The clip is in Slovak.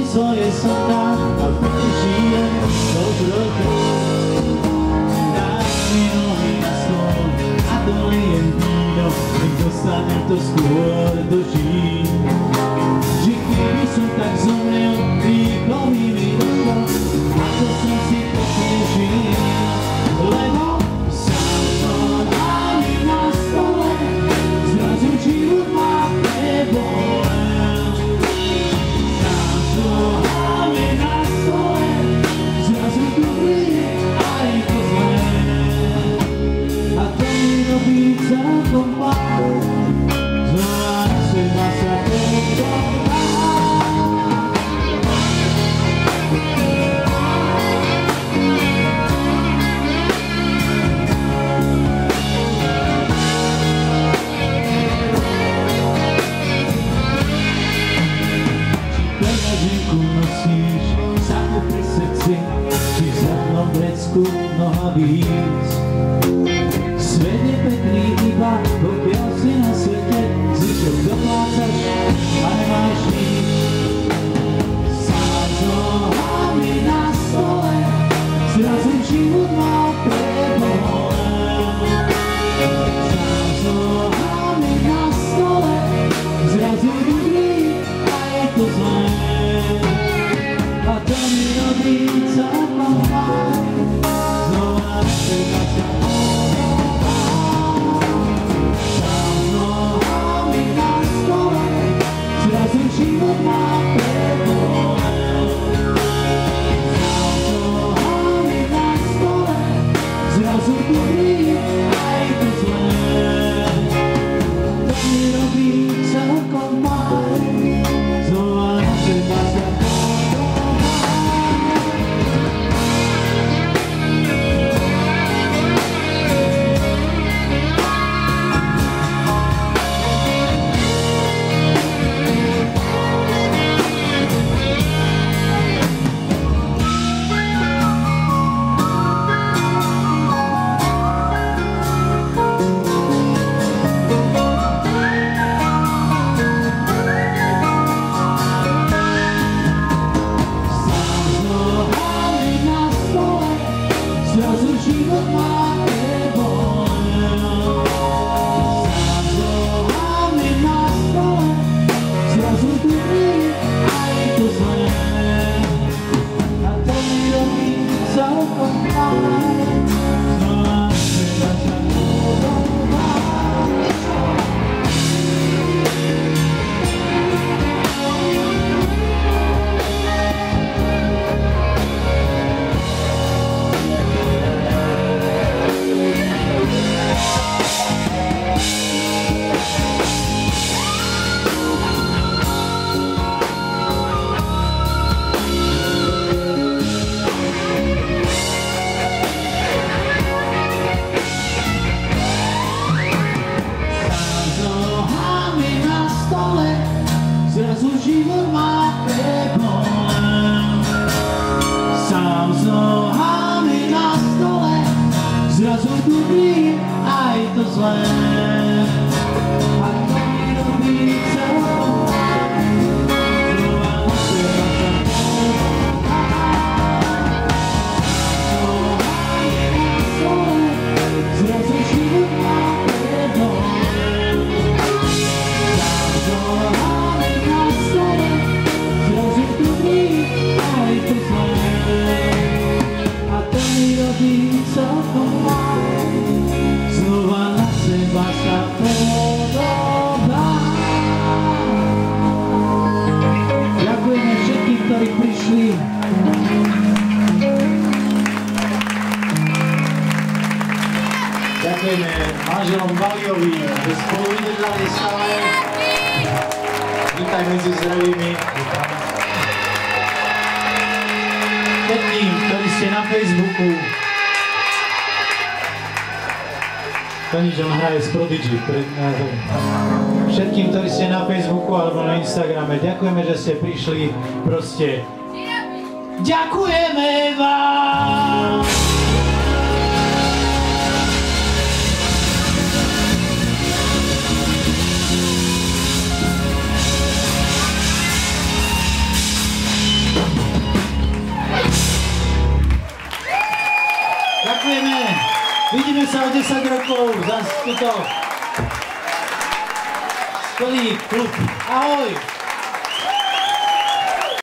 co je som tam a prežijem dobrotou. Dáš mi nohy na stôl a doliem víno, nech dostanem to skôr dožiť. Že keby som tak zomrel, rýchlo by mi došlo, ako som si to prežil. Lebo sám som nami na stole, zrazu život ma prebolel. Sám som nami na stole, zrazu dobrý aj to zlé. A to mi robí celkom málo, znova na seba sa podobá. Nosíš samu pri srdci, či v zadnom vrecku noha víc. Svet je pekný iba, pokiaľ si na svete, zvyšok doplácaš a nemáš nič. Sám s nohami na stole, zrazu život ma prebolel. Sám s nohami na stole, zrazu dobrý aj to zlé. A to mi robí celkom fajn, znova na seba sa podobá. Sám s nohami na stole, zrazu život ma prebolel. Sám s nohami na stole, zrazu dobrý aj to zlé. To mi robí celkom fajn, znova na seba sa podobá. Ďakujeme manželom Baliovi, že spolu vydržali stále. Vítaj medzi zdravými. Všetkým, ktorí ste na Facebooku. To nič, on hraje z Prodigy. Všetkým, ktorí ste na Facebooku alebo na Instagrame, ďakujeme, že ste prišli. Proste ďakujeme vám! priateľov za túto skvelý klub. Ahoj!